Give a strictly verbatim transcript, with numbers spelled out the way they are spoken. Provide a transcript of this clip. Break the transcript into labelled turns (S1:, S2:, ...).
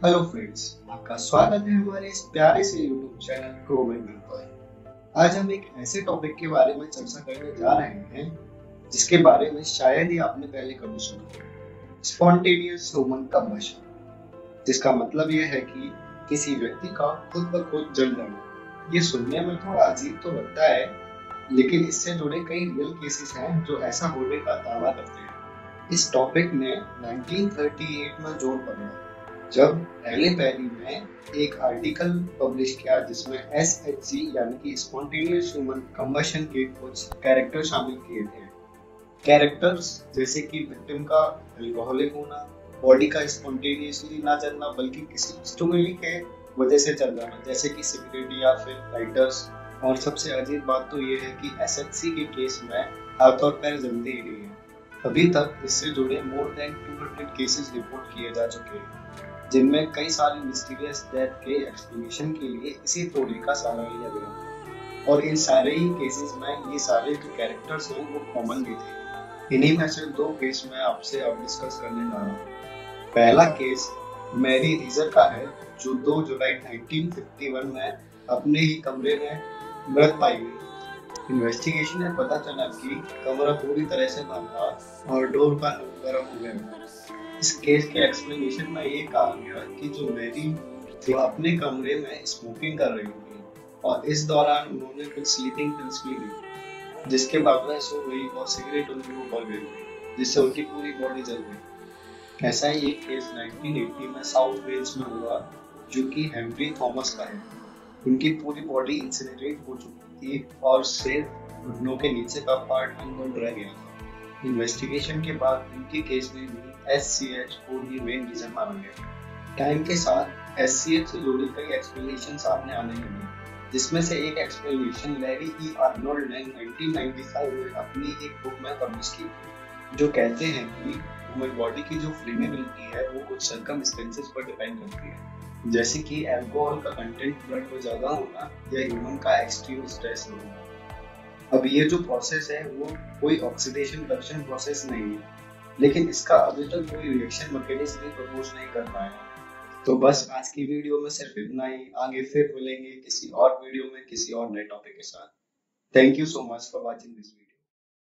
S1: Hello friends, आपका स्वागत है हमारे इस प्यारे से YouTube channel grow with mentor. आज हम एक ऐसे टॉपिक के बारे में चर्चा करने जा रहे हैं जिसके बारे में शायद ही आपने पहले कभी सुना, स्पॉन्टेनियस ह्यूमन कंबशन, जिसका मतलब यह है कि किसी व्यक्ति का खुद ब खुद जल जाना। ये सुनने में थोड़ा अजीब तो लगता है, लेकिन इससे जुड़े कई रियल केसेस हैं जो ऐसा होने का दावा करते हैं। इस टॉपिक ने नाइनटीन थर्टी एट में जोर पकड़ा जब पहले पहली में एक आर्टिकल पब्लिश किया जिसमें एस एच सी यानी कि स्पॉन्टेनियस ह्यूमन कंबशन के कुछ कैरेक्टर शामिल किए थे। कैरेक्टर्स जैसे कि विक्टिम का अल्कोहलिक होना, बॉडी का स्पॉन्टेनियसली ना जलना बल्कि किसी स्टिमुली के वजह से चल जाना जैसे कि सिगरेट या फिर लाइटर्स। और सबसे अजीब बात तो ये है कि एस एच सी के केस में हाथ और पैर जलते ही नहीं है। अभी तक इससे जुड़े more than two hundred cases report किए जा चुके हैं, जिनमें कई सारी मिस्टीरियस डेथ के एक्सप्लेनेशन के लिए इसी थ्योरी का सहारा लिया गया। और इन सारे ही केसेस में ये सारे जो कैरेक्टर्स हैं वो कॉमन भी थे। इन्हीं में से दो केस मैं आपसे अब डिस्कस करने जा रहा हूँ। पहला केस मैरी रीजर का है, जो दो जुलाई नाइनटीन फिफ्टी वन में अपने ही कमरे में मृत पाई गई। इन्वेस्टिगेशन में पता चला कि कमरा पूरी तरह से बंद था और डोर का नॉब गर्म हो गया। इस केस के एक्सप्लेनेशन में ये कहा गया कि जो मैरी थी अपने कमरे में स्मोकिंग कर रही थी और इस दौरान उन्होंने कुछ स्लीपिंग पिल्स भी ली, जिसके बाद में सो गई और सिगरेट उनके ऊपर गिर गई, जिससे उनकी पूरी बॉडी जल गई। ऐसा ही एक केस नाइनटीन एटी में साउथ वेल्स में हुआ, जो कि हेनरी थॉमस का है। उनकी पूरी बॉडी इंसिनरेट हो चुकी थी और सिर्फ घुटनों के नीचे का पार्ट अनबर्न रह गया था। इन्वेस्टिगेशन के बाद इनके केस में भी एस सी एच को ही मेन रीजन माना गया। टाइम के साथ एस सी एच से जुड़ी कई एक्सप्लेनेशन सामने आने लगी, जिसमें से एक एक्सप्लेनेशन लैरी ई आर्नोल्ड ने नाइनटीन नाइंटी फाइव में अपनी एक बुक में पब्लिश की, जो कहते हैं कि ह्यूमन बॉडी की जो फ्लेमेबिलिटी है वो कुछ सर्कमस्टेंसेस पर डिपेंड करती है, जैसे कि अल्कोहल का कंटेंट ब्लड में ज्यादा होना या ह्यूमन का एक्सट्रीम स्ट्रेस होना। अब ये जो प्रोसेस है वो कोई ऑक्सीडेशन रिडक्शन प्रोसेस नहीं है, लेकिन इसका अभी तक कोई रिएक्शन मैकेनिज्म भी प्रपोज नहीं कर पाया। तो बस आज की वीडियो में सिर्फ इतना ही। आगे फिर मिलेंगे किसी और वीडियो में किसी और नए टॉपिक के साथ। Thank you so much for watching this video.